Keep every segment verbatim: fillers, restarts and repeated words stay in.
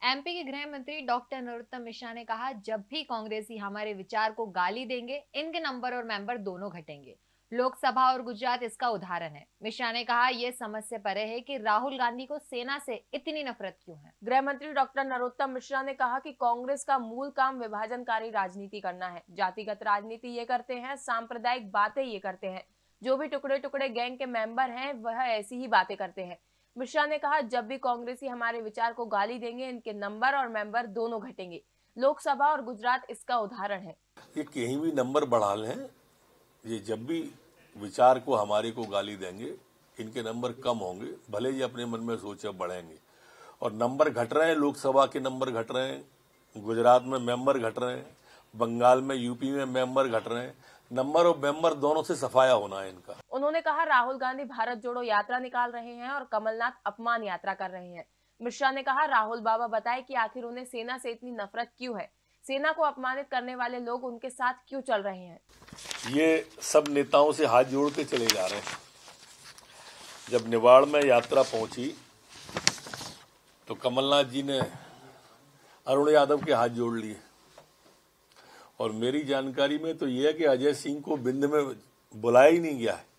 MP के गृह मंत्री डॉक्टर नरोत्तम मिश्रा ने कहा, जब भी कांग्रेसी हमारे विचार को गाली देंगे, इनके नंबर और मेंबर दोनों घटेंगे। लोकसभा और गुजरात इसका उदाहरण है। मिश्रा ने कहा, यह समझ से परे है कि राहुल गांधी को सेना से इतनी नफरत क्यों है। गृह मंत्री डॉक्टर नरोत्तम मिश्रा ने कहा कि कांग्रेस का मूल काम विभाजनकारी राजनीति करना है। जातिगत राजनीति ये करते हैं, सांप्रदायिक बातें ये करते हैं। जो भी टुकड़े टुकड़े गैंग के मेंबर हैं वह ऐसी ही बातें करते हैं। मिश्रा ने कहा, जब भी कांग्रेसी हमारे विचार को गाली देंगे, इनके नंबर और मेंबर दोनों घटेंगे। लोकसभा और गुजरात इसका उदाहरण है। ये कहीं भी नंबर बढ़ा लें, ये जब भी विचार को हमारे को गाली देंगे, इनके नंबर कम होंगे, भले ही अपने मन में सोचे बढ़ेंगे। और नंबर घट रहे हैं, लोकसभा के नंबर घट रहे हैं, गुजरात में मेंबर घट रहे हैं, बंगाल में, यूपी में मेंबर घट रहे हैं। नंबर और मेंबर दोनों से सफाया होना है इनका। उन्होंने कहा, राहुल गांधी भारत जोड़ो यात्रा निकाल रहे हैं और कमलनाथ अपमान यात्रा कर रहे हैं। मिश्रा ने कहा, राहुल बाबा बताए कि आखिर उन्हें सेना से इतनी नफरत क्यों है, सेना को अपमानित करने वाले लोग उनके साथ क्यों चल रहे हैं। ये सब नेताओं से हाथ जोड़ते चले जा रहे हैं। जब निवाड़ में यात्रा पहुंची तो कमलनाथ जी ने अरुण यादव के हाथ जोड़ लिए, और मेरी जानकारी में तो यह है कि अजय सिंह को बिंद में बुलाया ही नहीं गया है।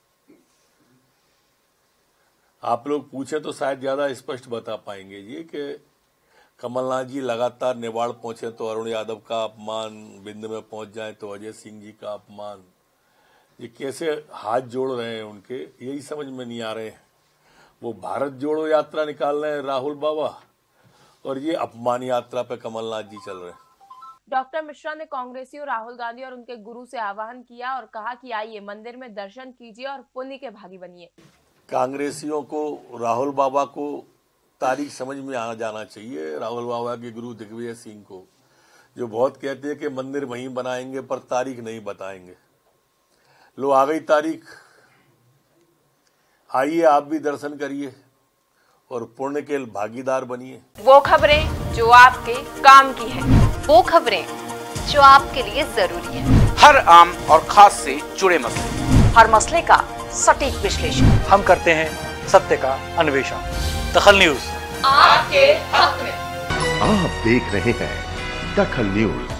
आप लोग पूछे तो शायद ज्यादा स्पष्ट बता पाएंगे ये कि कमलनाथ जी लगातार निवाड़ पहुंचे तो अरुण यादव का अपमान, बिंद में पहुंच जाए तो अजय सिंह जी का अपमान। ये कैसे हाथ जोड़ रहे हैं उनके, यही समझ में नहीं आ रहे हैं। वो भारत जोड़ो यात्रा निकाल रहे हैं राहुल बाबा, और ये अपमान यात्रा पे कमलनाथ जी चल रहे हैं। डॉक्टर मिश्रा ने कांग्रेसियों, राहुल गांधी और उनके गुरु से आह्वान किया और कहा कि आइए मंदिर में दर्शन कीजिए और पुण्य के भागी बनिए। कांग्रेसियों को, राहुल बाबा को तारीख समझ में आ जाना चाहिए। राहुल बाबा के गुरु दिग्विजय सिंह को, जो बहुत कहते हैं कि मंदिर वहीं बनाएंगे पर तारीख नहीं बताएंगे। लो आ गई तारीख, आइए आप भी दर्शन करिए और पुण्य के भागीदार बनिए। वो खबरें जो आपके काम की है, वो खबरें जो आपके लिए जरूरी है, हर आम और खास से जुड़े मसले, हर मसले का सटीक विश्लेषण हम करते हैं, सत्य का अन्वेषण। दखल न्यूज आपके हक में। आप देख रहे हैं दखल न्यूज।